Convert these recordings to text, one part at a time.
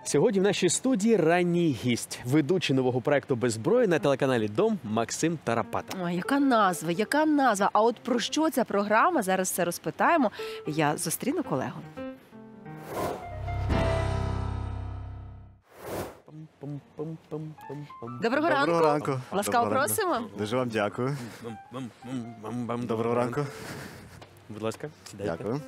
Сьогодні в нашій студії ранній гість, ведучий нового проекту «Без зброї» на телеканалі «Дом» Максим Тарапата. Ой, яка назва, яка назва. А от про що ця програма? Зараз все розпитаємо. Я зустріну колегу. Доброго ранку. Доброго ранку. Ласкаво Доброго ранку. просимо. Дуже вам дякую. Доброго ранку. Будь ласка, сідайте. Дякую.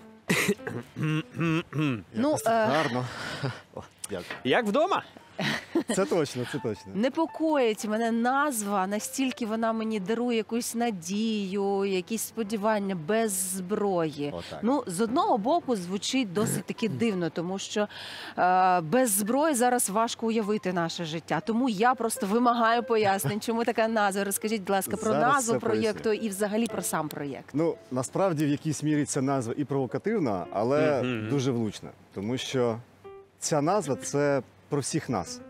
Ну, Якось так гарно. О, дякую. Як вдома? Це точно, це точно. непокоїть мене назва, настільки вона мені дарує якусь надію, якісь сподівання без зброї. Отак. Ну, з одного боку, звучить досить таки дивно, тому що без зброї зараз важко уявити наше життя. Тому я просто вимагаю пояснень, чому така назва. Розкажіть, будь ласка, про Зараз назву все проєкту поясню. і взагалі про сам проєкт. Ну, насправді, в якійсь мірі ця назва і провокативна, але дуже влучна. Тому що ця назва – це про всіх нас.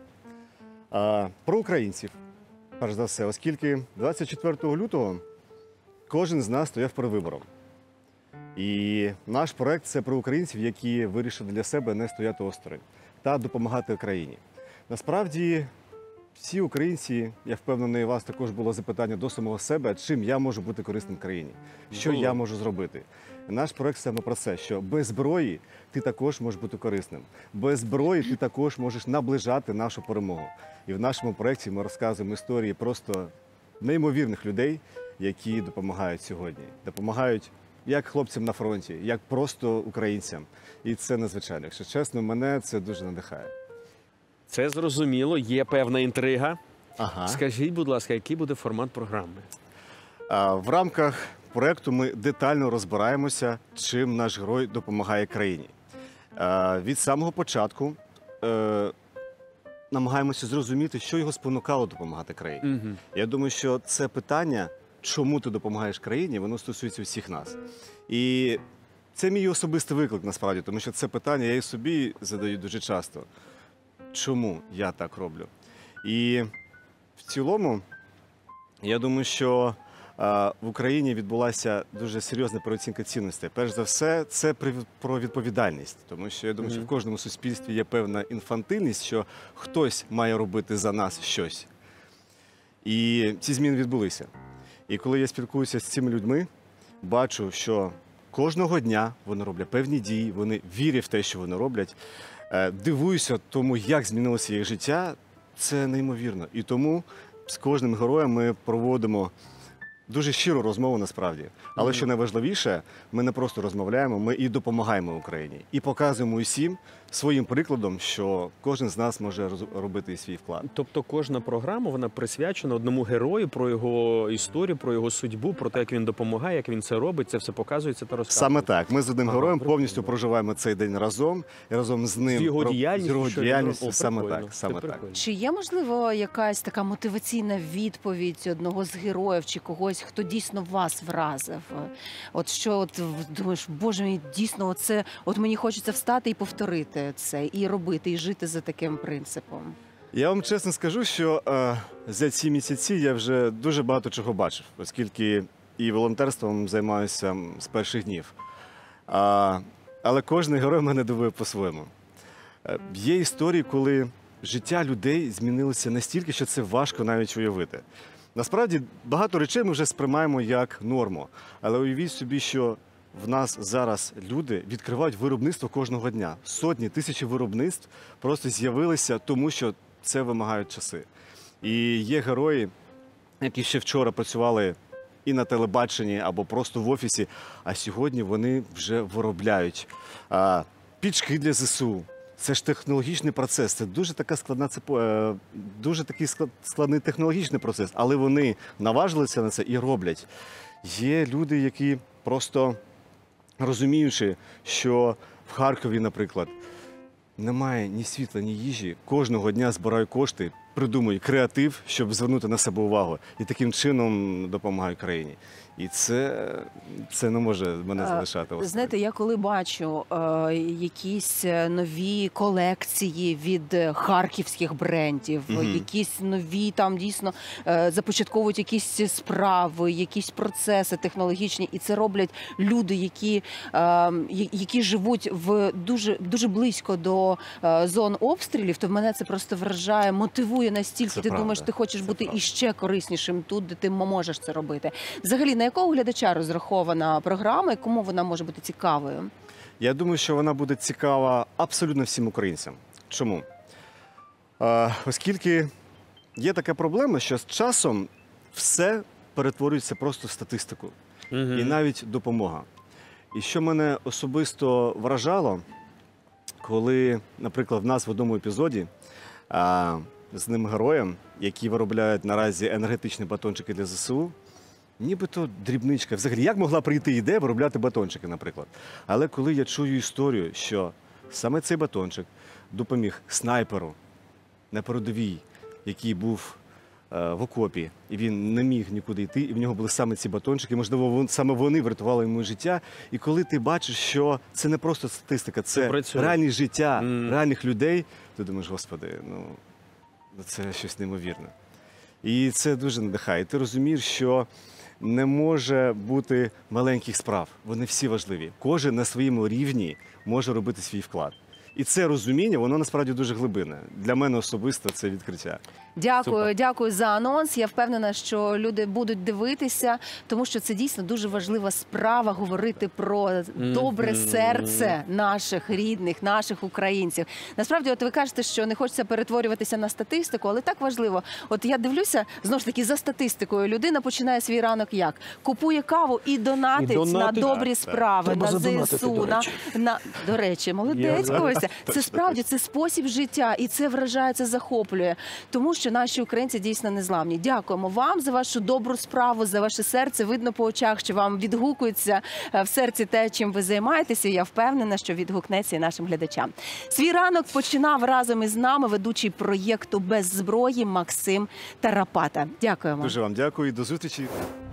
Про українців, перш за все, оскільки 24 лютого кожен з нас стояв перед вибором. І наш проект – це про українців, які вирішили для себе не стояти осторонь та допомагати Україні. Насправді, всі українці, я впевнений, у вас також було запитання до самого себе, чим я можу бути корисним країні, що я можу зробити. Наш проект саме про це, що без зброї ти також можеш бути корисним. Без зброї ти також можеш наближати нашу перемогу. І в нашому проєкті ми розказуємо історії просто неймовірних людей, які допомагають сьогодні. Допомагають як хлопцям на фронті, як просто українцям. І це надзвичайно. Якщо чесно, мене це дуже надихає. Це зрозуміло, є певна інтрига. Ага. Скажіть, будь ласка, який буде формат програми? В рамках проєкту ми детально розбираємося, чим наш герой допомагає країні. Від самого початку намагаємося зрозуміти, що його спонукало допомагати країні. Я думаю, що це питання, чому ти допомагаєш країні, воно стосується всіх нас. І це мій особистий виклик, насправді, тому що це питання я і собі задаю дуже часто. Чому я так роблю? І в цілому, я думаю, що в Україні відбулася дуже серйозна переоцінка цінностей. Перш за все, це про відповідальність. Тому що я думаю, що в кожному суспільстві є певна інфантильність, що хтось має робити за нас щось. І ці зміни відбулися. І коли я спілкуюся з цими людьми, бачу, що кожного дня вони роблять певні дії, вони вірять в те, що вони роблять, дивуюся тому, як змінилося їх життя, це неймовірно. І тому з кожним героєм ми проводимо дуже щиру розмову насправді. Але що найважливіше, ми не просто розмовляємо, ми і допомагаємо Україні. І показуємо усім своїм прикладом, що кожен з нас може робити свій вклад. Тобто кожна програма, вона присвячена одному герою, про його історію, про його судьбу, про те, як він допомагає, як він це робить, це все показується та розказується. Саме так. Ми з одним героєм повністю прикольно. проживаємо цей день разом, і разом з ним. З його діяльністю, саме прикольно, так, саме це так. прикольно. Чи є, можливо, якась така мотиваційна відповідь одного з героїв чи когось, хто дійсно вас вразив? От що от думаєш, боже мій, дійсно, оце, от мені хочеться встати і повторити це, і робити, і жити за таким принципом. Я вам чесно скажу, що за ці місяці я вже дуже багато чого бачив, оскільки і волонтерством займаюся з перших днів. Але кожен герой мене дивує по-своєму. Є історії, коли життя людей змінилося настільки, що це важко навіть уявити. Насправді, багато речей ми вже сприймаємо як норму. Але уявіть собі, що в нас зараз люди відкривають виробництво кожного дня. Сотні, тисячі виробництв просто з'явилися, тому що це вимагають часи. І є герої, які ще вчора працювали і на телебаченні, або просто в офісі, а сьогодні вони вже виробляють пічки для ЗСУ. Це ж технологічний процес, це дуже така дуже такий складний технологічний процес, але вони наважилися на це і роблять. Є люди, які просто розуміючи, що в Харкові, наприклад, немає ні світла, ні їжі, кожного дня збирають кошти, придумують креатив, щоб звернути на себе увагу. І таким чином допомагають країні. І це не може мене залишати. Знаєте, я коли бачу якісь нові колекції від харківських брендів, якісь нові там дійсно започатковують якісь справи, якісь процеси технологічні, і це роблять люди, які живуть дуже близько до зон обстрілів, то мене це просто вражає, мотивує настільки. Це ти правда. думаєш, ти хочеш бути правда. іще кориснішим тут, де ти можеш це робити. Взагалі, на якого глядача розрахована програма і кому вона може бути цікавою? Я думаю, що вона буде цікава абсолютно всім українцям. Чому? Оскільки є така проблема, що з часом все перетворюється просто в статистику. І навіть допомога. І що мене особисто вражало, коли, наприклад, в нас в одному епізоді з ним героєм, які виробляють наразі енергетичні батончики для ЗСУ, нібито дрібничка. Взагалі, як могла прийти ідея виробляти батончики, наприклад? Але коли я чую історію, що саме цей батончик допоміг снайперу на передовій, який був в окопі, і він не міг нікуди йти, і в нього були саме ці батончики, можливо, саме вони врятували йому життя. І коли ти бачиш, що це не просто статистика, це реальне життя реальних людей, ти думаєш, Господи, це щось неймовірне. І це дуже надихає. Ти розумієш, що не може бути маленьких справ. Вони всі важливі. Кожен на своєму рівні може робити свій вклад. І це розуміння, воно насправді дуже глибинне. Для мене особисто це відкриття. Дякую за анонс. Я впевнена, що люди будуть дивитися, тому що це дійсно дуже важлива справа говорити про добре серце наших рідних, наших українців. Насправді, от ви кажете, що не хочеться перетворюватися на статистику, але так важливо. От я дивлюся, знову ж таки, за статистикою. Людина починає свій ранок як? Купує каву і донатить на добрі справи, на ЗСУ. До речі, молодець, Костя. Це справді, це спосіб життя, і це вражає, це захоплює. Тому що наші українці дійсно незламні. Дякуємо вам за вашу добру справу, за ваше серце. Видно по очах, що вам відгукується в серці те, чим ви займаєтеся. Я впевнена, що відгукнеться і нашим глядачам. Свій ранок починав разом із нами ведучий проєкту «Без зброї» Максим Тарапата. Дякуємо. Дуже вам дякую і до зустрічі.